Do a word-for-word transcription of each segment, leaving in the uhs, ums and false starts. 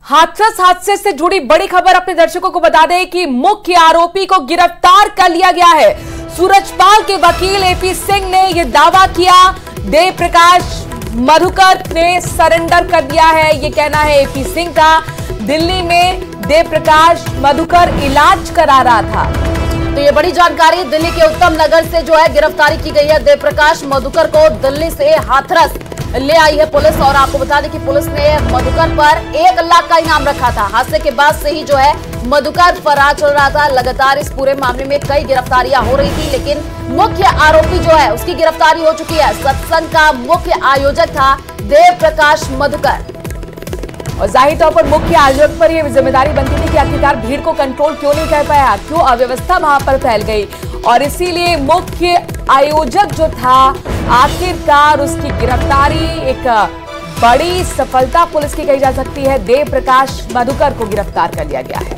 हाथरस हादसे से जुड़ी बड़ी खबर अपने दर्शकों को बता दें कि मुख्य आरोपी को गिरफ्तार कर लिया गया है। सूरजपाल के वकील एपी सिंह ने यह दावा किया। देव प्रकाश मधुकर ने सरेंडर कर दिया है, यह कहना है एपी सिंह का। दिल्ली में देव प्रकाश मधुकर इलाज करा रहा था। तो ये बड़ी जानकारी दिल्ली के उत्तम नगर से जो है गिरफ्तारी की गई है। देव प्रकाश मधुकर को दिल्ली से हाथरस ले आई है पुलिस। और आपको बता दें कि पुलिस ने मधुकर पर एक लाख का इनाम रखा था। हादसे के बाद से ही जो है मधुकर फरार चल रहा था। लगातार इस पूरे मामले में कई गिरफ्तारियां हो रही थी, लेकिन मुख्य आरोपी जो है उसकी गिरफ्तारी हो चुकी है। सत्संग का मुख्य आयोजक था देव प्रकाश मधुकर। और जाहिर तौर पर मुख्य आयोजक पर यह जिम्मेदारी बनती थी कि आखिरकार भीड़ को कंट्रोल क्यों नहीं कर पाया, क्यों अव्यवस्था वहां पर फैल गई। और इसीलिए मुख्य आयोजक जो था आखिरकार उसकी गिरफ्तारी एक बड़ी सफलता पुलिस की कही जा सकती है। देव प्रकाश मधुकर को गिरफ्तार कर लिया गया है।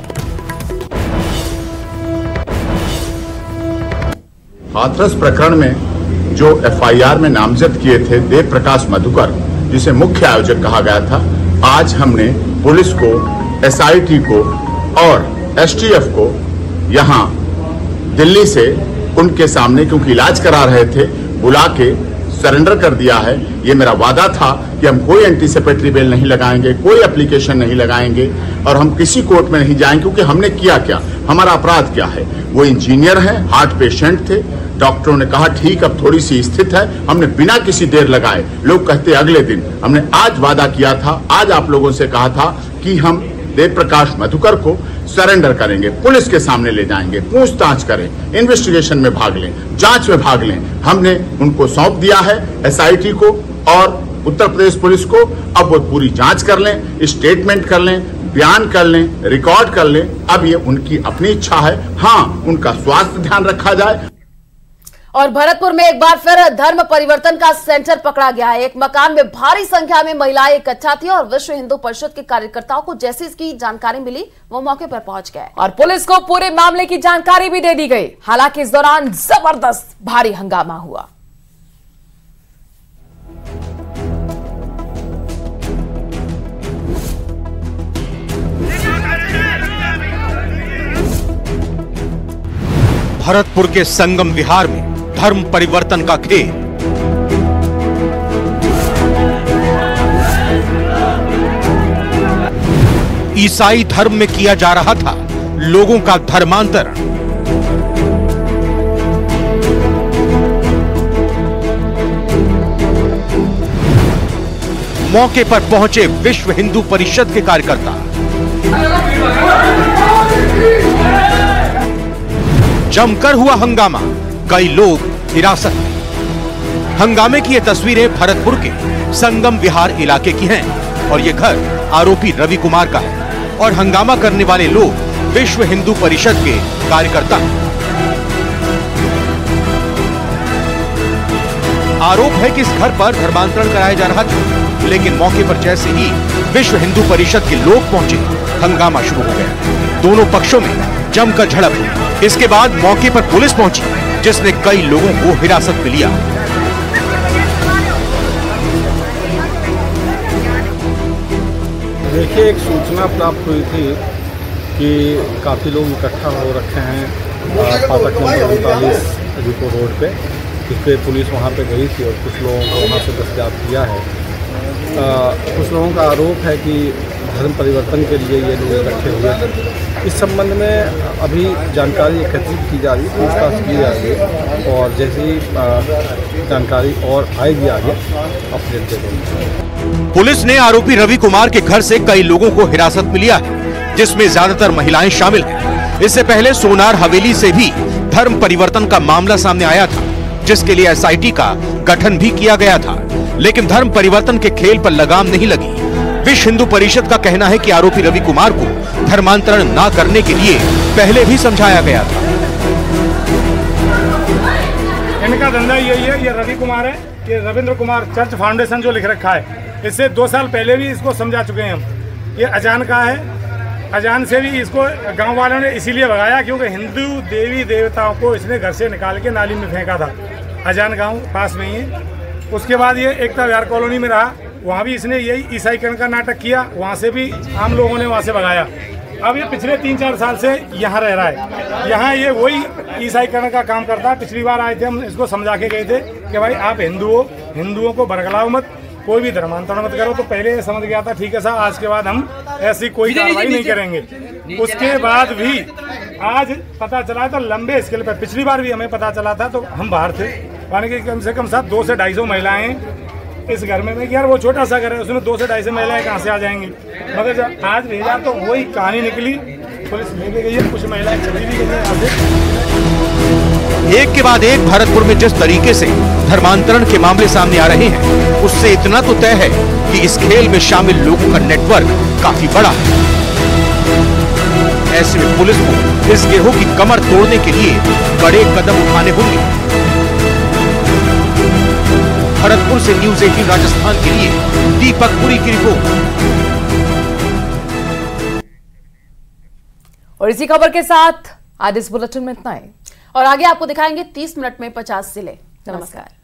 हाथरस प्रकरण में जो एफ आई आर में नामजद किए थे देव प्रकाश मधुकर, जिसे मुख्य आयोजक कहा गया था, आज हमने पुलिस को, एस आई टी को और एस टी एफ को यहां दिल्ली से उनके सामने, क्योंकि इलाज करा रहे थे, बुला के सरेंडर कर दिया है। ये मेरा वादा था कि हम कोई एंटीसिपेटरी बेल नहीं लगाएंगे, कोई एप्लीकेशन नहीं लगाएंगे और हम किसी कोर्ट में नहीं जाएंगे, क्योंकि हमने किया क्या, हमारा अपराध क्या है। वो इंजीनियर हैं, हार्ट पेशेंट थे, डॉक्टरों ने कहा ठीक अब थोड़ी सी स्थित है, हमने बिना किसी देर लगाए, लोग कहते अगले दिन, हमने आज वादा किया था, आज आप लोगों से कहा था कि हम देव प्रकाश मधुकर को सरेंडर करेंगे, पुलिस के सामने ले जाएंगे, पूछताछ करें, इन्वेस्टिगेशन में भाग लें, जांच में भाग लें। हमने उनको सौंप दिया है एस आई टी को और उत्तर प्रदेश पुलिस को। अब वो पूरी जांच कर लें, स्टेटमेंट कर लें, बयान कर लें, रिकॉर्ड कर लें। अब ये उनकी अपनी इच्छा है। हाँ, उनका स्वास्थ्य ध्यान रखा जाए। और भरतपुर में एक बार फिर धर्म परिवर्तन का सेंटर पकड़ा गया है। एक मकान में भारी संख्या में महिलाएं इकट्ठा थी और विश्व हिंदू परिषद के कार्यकर्ताओं को जैसे इसकी जानकारी मिली वो मौके पर पहुंच गए और पुलिस को पूरे मामले की जानकारी भी दे दी गई। हालांकि इस दौरान जबरदस्त भारी हंगामा हुआ। भरतपुर के संगम विहार में धर्म परिवर्तन का खेल। ईसाई धर्म में किया जा रहा था लोगों का धर्मांतरण। मौके पर पहुंचे विश्व हिंदू परिषद के कार्यकर्ता। जमकर हुआ हंगामा, कई लोग हिरासत में। हंगामे की ये तस्वीरें भरतपुर के संगम विहार इलाके की हैं और ये घर आरोपी रवि कुमार का है और हंगामा करने वाले लोग विश्व हिंदू परिषद के कार्यकर्ता हैं। आरोप है कि इस घर पर धर्मांतरण कराया जा रहा था, लेकिन मौके पर जैसे ही विश्व हिंदू परिषद के लोग पहुंचे, हंगामा शुरू हो गया। दोनों पक्षों में जमकर झड़प हुई। इसके बाद मौके पर पुलिस पहुंची, जिसने कई लोगों को हिरासत में लिया। देखिए, एक सूचना प्राप्त हुई थी कि काफ़ी लोग इकट्ठा हो रखे हैं फाटक नंबर उनतालीस रिपो रोड पे। इस पर पुलिस वहाँ पे गई थी और कुछ लोगों को वहाँ से दस्तयाब किया है। आ, कुछ लोगों का आरोप है कि धर्म परिवर्तन के लिए ये लोग इकट्ठे हुए हैं। इस संबंध में अभी जानकारी एकत्रित की जा रही है, पूछताछ की जा रही है और जैसे ही जानकारी और आएगी आगे अपडेट दे देंगे। पुलिस ने आरोपी रवि कुमार के घर से कई लोगों को हिरासत में लिया है, जिसमें ज्यादातर महिलाएं शामिल हैं। इससे पहले सोनार हवेली से भी धर्म परिवर्तन का मामला सामने आया था, जिसके लिए एस आई टी का गठन भी किया गया था, लेकिन धर्म परिवर्तन के खेल पर लगाम नहीं लगी। विश्व हिंदू परिषद का कहना है कि आरोपी रवि कुमार को धर्मांतरण न करने के लिए पहले भी समझाया गया था। इनका धंधा यही है, ये रवि कुमार है, ये रविंद्र कुमार चर्च फाउंडेशन जो लिख रखा है, इससे दो साल पहले भी इसको समझा चुके हैं हम। ये अजान का है, अजान से भी इसको गांव वालों ने इसीलिए भगाया क्योंकि हिंदू देवी देवताओं को इसने घर से निकाल के नाली में फेंका था। अजान गांव पास में ही है। उसके बाद ये एकता विहार कॉलोनी में रहा, वहाँ भी इसने यही ईसाईकरण का नाटक किया, वहाँ से भी आम लोगों ने वहाँ से भगाया। अब ये पिछले तीन चार साल से यहाँ रह रहा है, यहाँ ये वही ईसाईकरण का काम करता है। पिछली बार आए थे, हम इसको समझा के गए थे कि भाई आप हिंदू हो, हिंदुओं को बरगलाओ मत, कोई भी धर्मांतरण मत करो। तो पहले ये समझ गया था ठीक है साहब, आज के बाद हम ऐसी कोई कार्रवाई नहीं करेंगे। उसके बाद भी आज पता चला तो लंबे स्केल पर, पिछली बार भी हमें पता चला था तो हम बाहर थे, यानी कि कम से कम साहब दो से ढाई सौ महिलाएं इस घर में। यार वो छोटा सा घर है, उसमें दो से ढाई सौ महिलाएं कहाँ से आ जाएंगी। मगर जब आज भेजा तो वही कहानी निकली, पुलिस लेके गई है, कुछ महिलाएं चली भी गई है यहाँ से। एक के बाद एक भरतपुर में जिस तरीके से धर्मांतरण के मामले सामने आ रहे हैं, उससे इतना तो तय है कि इस खेल में शामिल लोगों का नेटवर्क काफी बड़ा है। ऐसे में पुलिस को इस गिरोह की कमर तोड़ने के लिए बड़े कदम उठाने होंगे। भरतपुर से न्यूज़ एटीन राजस्थान के लिए दीपक पुरी की रिपोर्ट। और इसी खबर के साथ आज इस बुलेटिन में इतना ही, और आगे आपको दिखाएंगे तीस मिनट में पचास जिले। नमस्कार।